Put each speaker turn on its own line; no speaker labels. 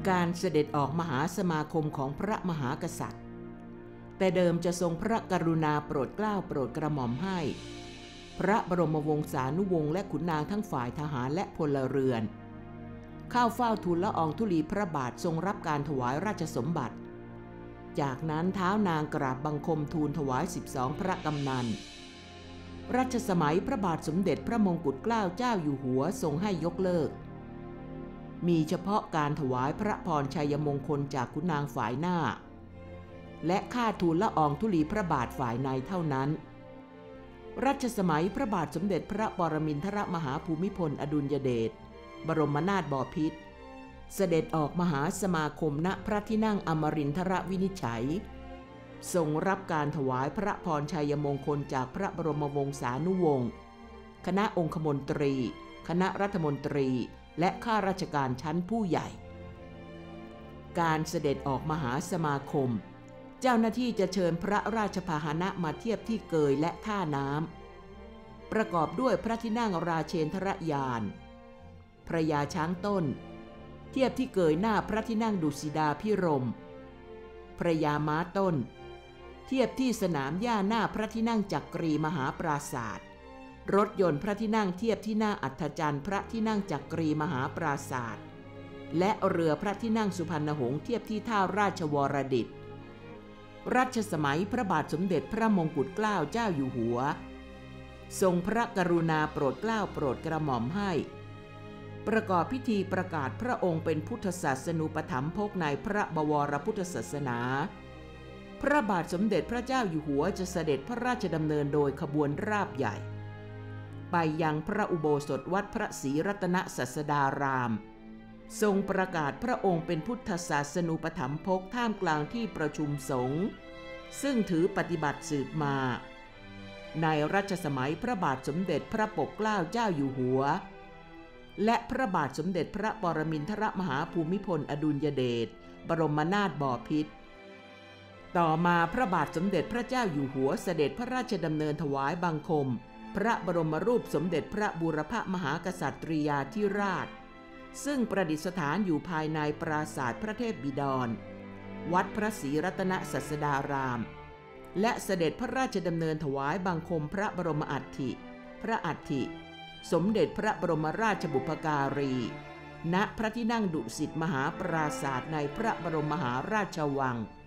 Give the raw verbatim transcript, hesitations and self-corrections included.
การเสด็จออกมหาสมาคมของพระมหากษัตริย์แต่เดิมจะทรงพระกรุณาโปรดเกล้าโปรดกระหม่อมให้พระบรมวงศานุวงศ์และขุนนางทั้งฝ่ายทหารและพลเรือนเข้าเฝ้าทูลละอองธุลีพระบาททรงรับการถวายราชสมบัติจากนั้นเท้านางกราบบังคมทูลถวายสิบสองพระกำนันรัชสมัยพระบาทสมเด็จพระมงกุฎเกล้าเจ้าอยู่หัวทรงให้ยกเลิกมีเฉพาะการถวายพระพรชัยมงคลจากขุนนางฝ่ายหน้าและค่าทูลละอองธุลีพระบาทฝ่ายในเท่านั้นรัชสมัยพระบาทสมเด็จพระปรมินทรมหาภูมิพลอดุลยเดชบรมนาถบพิตรเสด็จออกมหาสมาคมณพระที่นั่งอมรินทรวินิจฉัยทรงรับการถวายพระพรชัยมงคลจากพระบรมวงศานุวงศ์คณะองคมนตรีคณะรัฐมนตรีและข้าราชการชั้นผู้ใหญ่การเสด็จออกมหาสมาคมเจ้าหน้าที่จะเชิญพระราชพาหนะมาเทียบที่เกยและท่าน้ำประกอบด้วยพระที่นั่งราเชนทรยานพระยาช้างต้นเทียบที่เกยหน้าพระที่นั่งดุสิดาพิรมพระยาม้าต้นเทียบที่สนามหญ้าหน้าพระที่นั่งจักรีมหาปราศาสตร์รถยนต์พระที่นั่งเทียบที่หน้าอัฐจันทร์พระที่นั่งจักรีมหาปราศาสตร์และเรือพระที่นั่งสุพรรณหงษ์เทียบที่ท่าราชวรดิตรัชสมัยพระบาทสมเด็จพระมงกุฎเกล้าเจ้าอยู่หัวทรงพระกรุณาโปรดเกล้าโปรดกระหม่อมให้ประกอบพิธีประกาศพระองค์เป็นพุทธศาสนูปถัมภกในพระบวรพุทธศาสนาพระบาทสมเด็จพระเจ้าอยู่หัวจะเสด็จพระราชดำเนินโดยขบวนราบใหญ่ไปยังพระอุโบสถวัดพระศรีรัตนศาสดารามทรงประกาศพระองค์เป็นพุทธศาสนูปถัมภกท่ามกลางที่ประชุมสงฆ์ซึ่งถือปฏิบัติสืบมาในรัชสมัยพระบาทสมเด็จพระปกเกล้าเจ้าอยู่หัวและพระบาทสมเด็จพระปรมินทรมหาภูมิพลอดุลยเดชบรมนาถบพิตรต่อมาพระบาทสมเด็จพระเจ้าอยู่หัวเสด็จพระราชดำเนินถวายบังคมพระบรมรูปสมเด็จพระบูรพมหากษัตริยาธิราชซึ่งประดิษฐานอยู่ภายในปราสาทพระเทพบิดรวัดพระศรีรัตนศาสดารามและเสด็จพระราชดำเนินถวายบังคมพระบรมอัฐิพระอัฐิสมเด็จพระบรมราชบุพการีณพระที่นั่งดุสิตมหาปราสาทในพระบรมมหาราชวัง